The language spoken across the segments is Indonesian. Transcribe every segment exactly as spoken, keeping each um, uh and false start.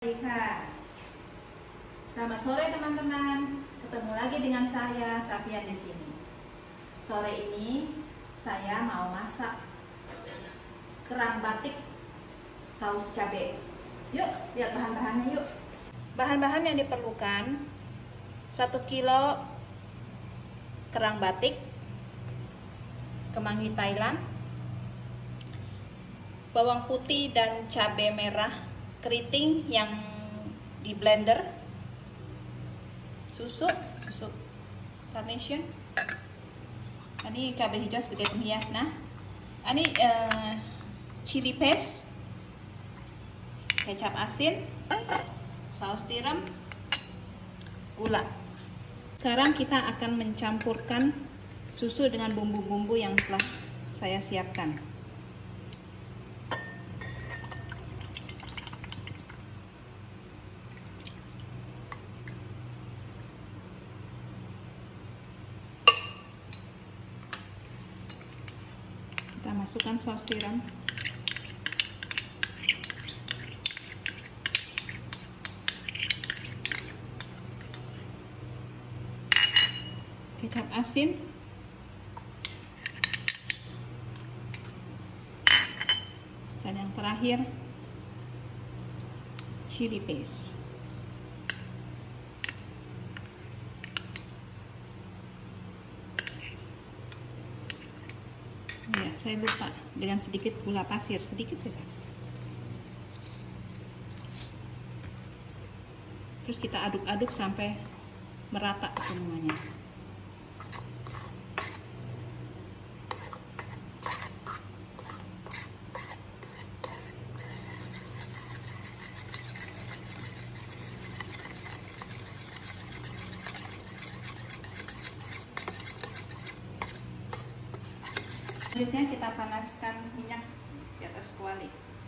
Baik, Kak. Selamat sore teman-teman. Ketemu lagi dengan saya Safian di sini. Sore ini saya mau masak kerang batik saus cabai. Yuk, lihat bahan-bahannya yuk. Bahan-bahan yang diperlukan: satu kilo kerang batik, kemangi Thailand, bawang putih dan cabai merah keriting yang di blender, susu, susu carnation. Ini cabai hijau sebagai penghias. Nah, ini uh, chili paste, kecap asin, saus tiram, gula. Sekarang kita akan mencampurkan susu dengan bumbu-bumbu yang telah saya siapkan. Kita masukkan saus tiram. Kecap asin. Dan yang terakhir, chili paste. Ya, saya lupa dengan sedikit gula pasir, sedikit saja. Terus kita aduk-aduk sampai merata semuanya. Selanjutnya kita panaskan minyak di atas kuali.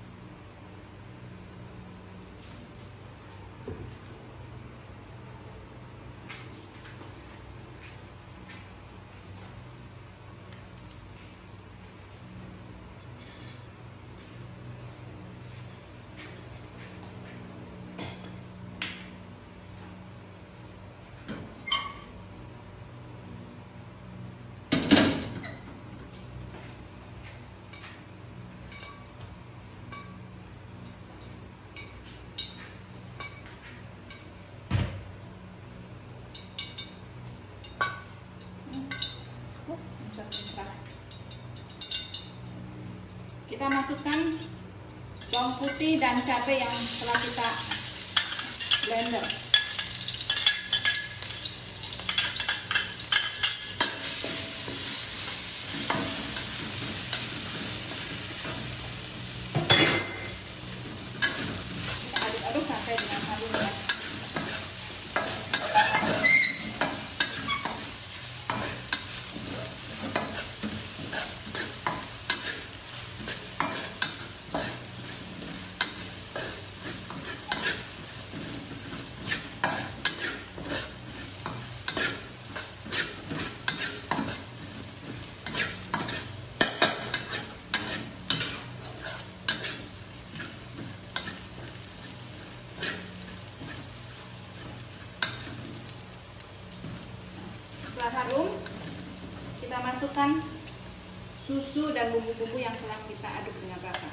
Kita masukkan bawang putih dan cabai yang telah kita blender. Kita aduk-aduk sampai dengan halus ya. Setelah harum, kita masukkan susu dan bumbu-bumbu yang telah kita aduk dengan rata.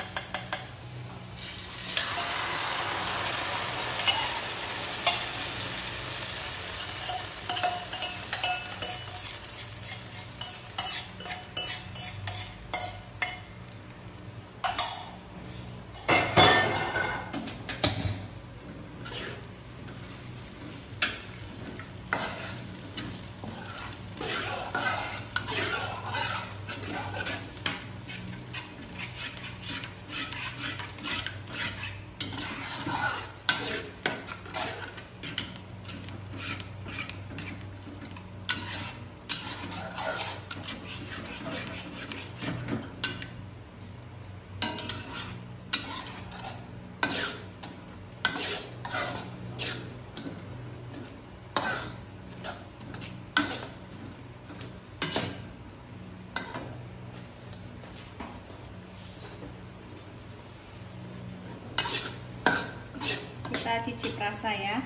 kita cicip rasa ya.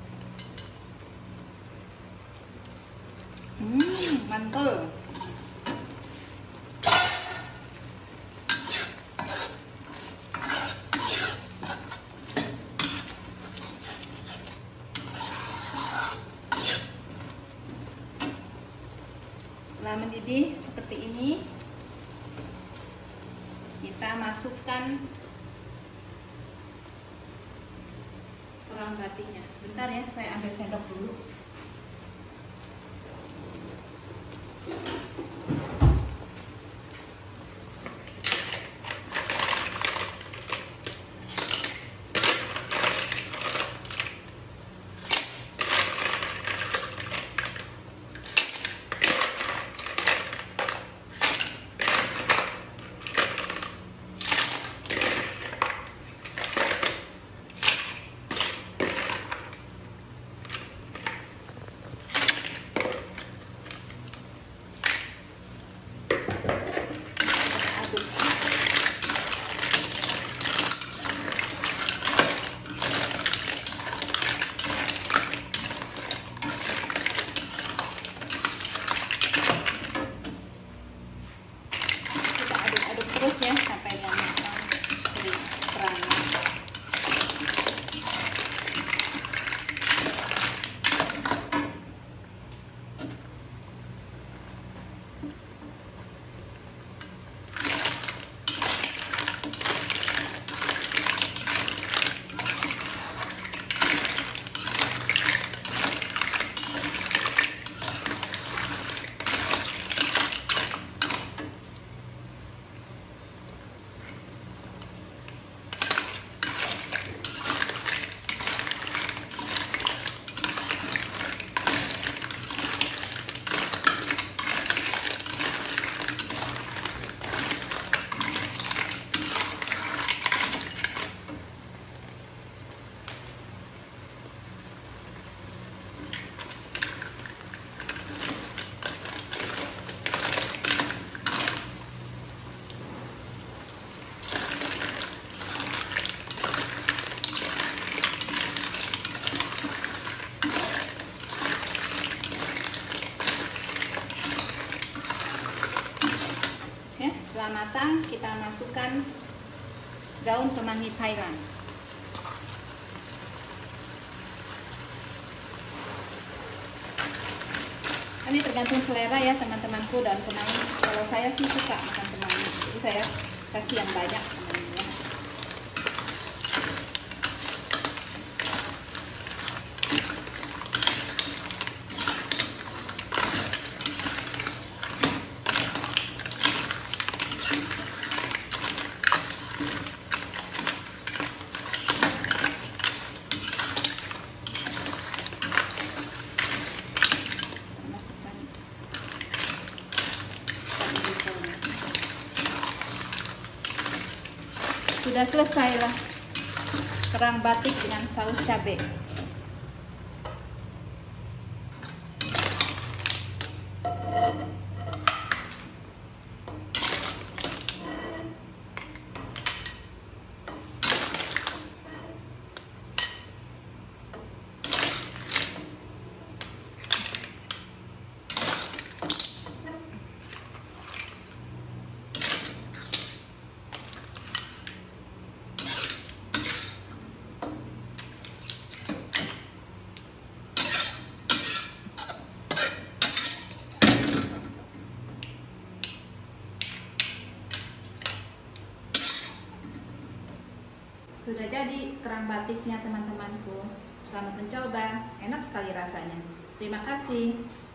Hmm, mantul. Setelah mendidih seperti ini, kita masukkan kerang batiknya. Sebentar ya, saya ambil sendok dulu. Terus ya sampai dia matang dari kerangnya. Setelah matang, kita masukkan daun kemangi Thailand. Ini tergantung selera ya teman-temanku, daun kemangi. Kalau saya sih suka makan kemangi, jadi saya kasih yang banyak kemanginya. Sudah selesai lah kerang batik dengan saus cabai. Sudah jadi kerang batiknya teman-temanku. Selamat mencoba, enak sekali rasanya. Terima kasih.